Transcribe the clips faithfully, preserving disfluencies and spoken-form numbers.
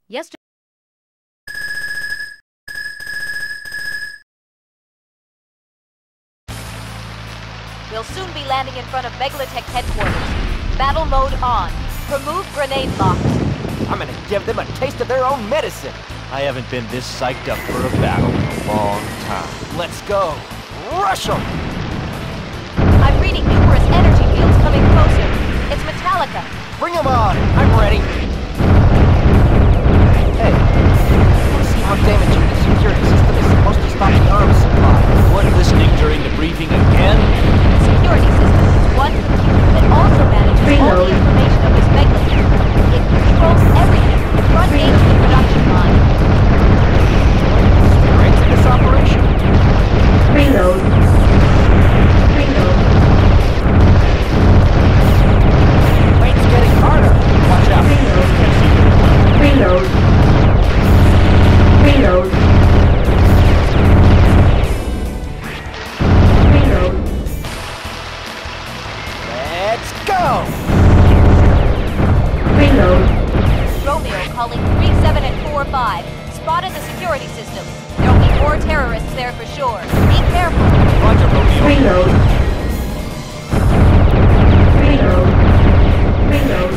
Yesterday. We'll soon be landing in front of Megalotech headquarters. Battle mode on. Remove grenade lock. I'm gonna give them a taste of their own medicine. I haven't been this psyched up for a battle in a long time. Let's go. Rush them! I'm reading numerous energy fields coming closer. It's Metallica. Bring them on! I'm ready. Hey, let's see how damaging the security system is supposed to stop the arms supply. What, listening during the briefing again? The security system is one computer that also manages all the information of this Megalotech. It controls everything from the front end to the production line. Strength in this operation. Reload. Reload. Weight's getting harder. Watch out. Reload. Reload. Reload. Reload. Let's go! Reload. Romeo calling three seven and four five. Spotted the security system. There'll be more terrorists there for sure. Be careful. Roger, Romeo. Reload. Reload. Reload.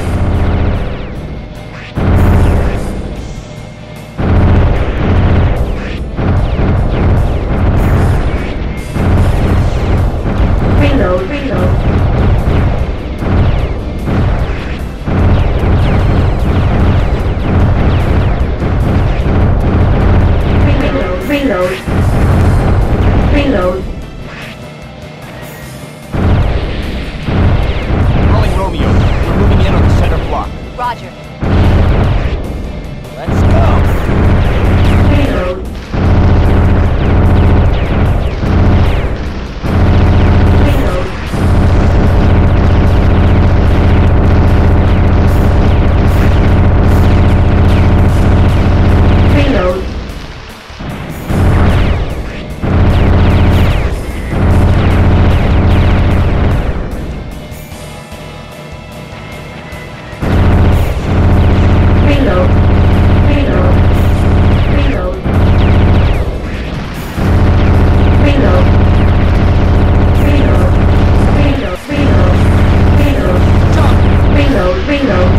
Reload. Reload. Reload. Reload. Calling Romeo. We're moving in on the center block. Roger. Let's go! Reload. Reload. Reload. Reload. Reload. Reload. Reload. Reload. Reload. Reload. Reload. Reload. Reload.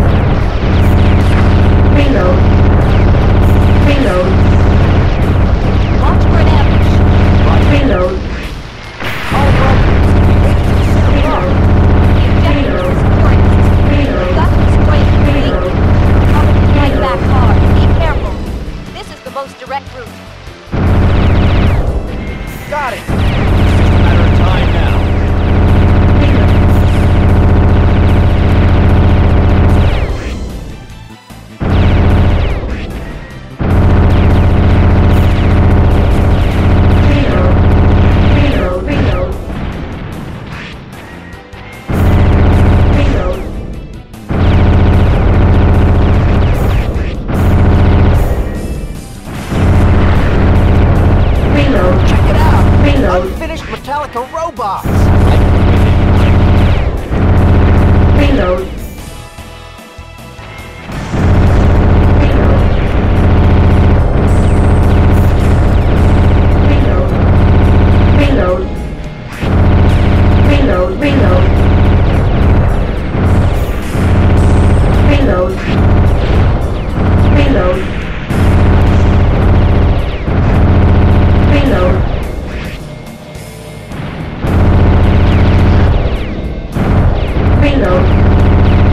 Reload. Reload. Watch for an ambush. Reload. All right. Reload. The objective is the security system. We've Reload. got to destroy it completely. Reload. Probably fight back hard. Be careful. This is the most direct route. Got it! It's just a matter of time now. Reload. Reload. Reload. Reload. Reload. Check it out! Reload. Unfinished Metallica robots! Reload. Reload. Reload. Reload. Reload. Reload. Reload. Reload. Reload. Reload.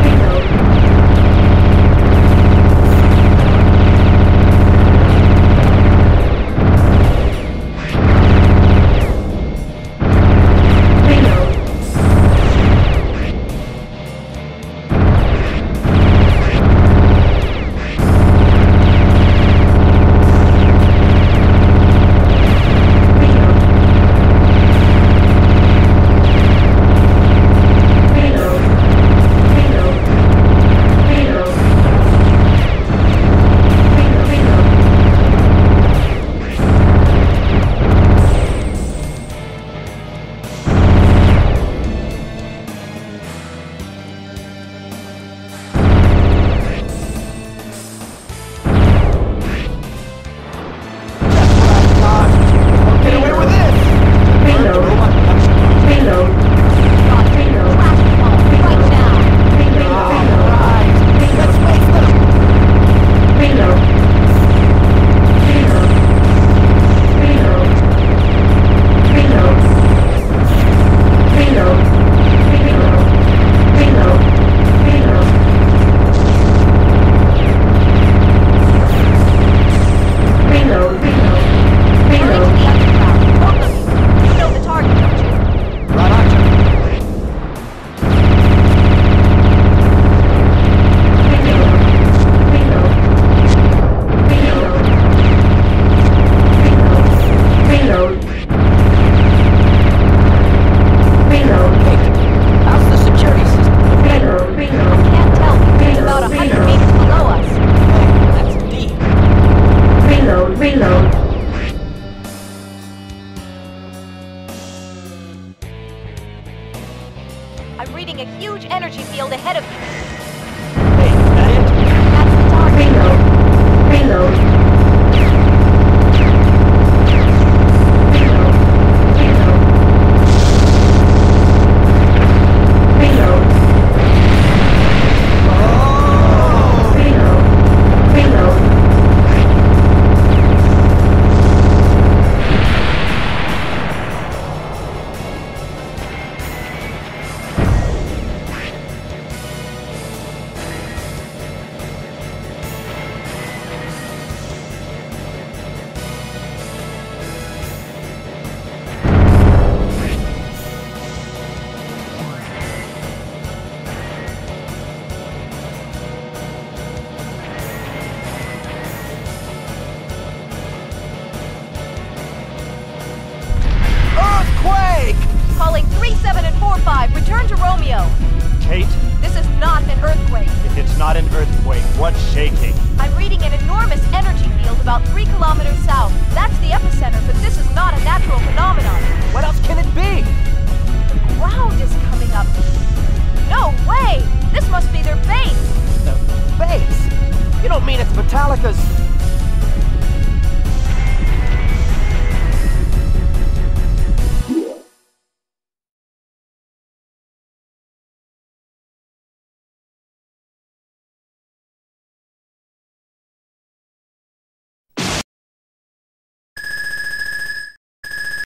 reading a huge energy field ahead of you. Hey, is that it? That's the target. Reload. Reload. Reload. Reload. Reload. Earthquake! Calling three seven and four five. Return to Romeo. Kate, This is not an earthquake. if it's not an earthquake, what's shaking? I'm reading an enormous energy field about three kilometers south. That's the epicenter, but this is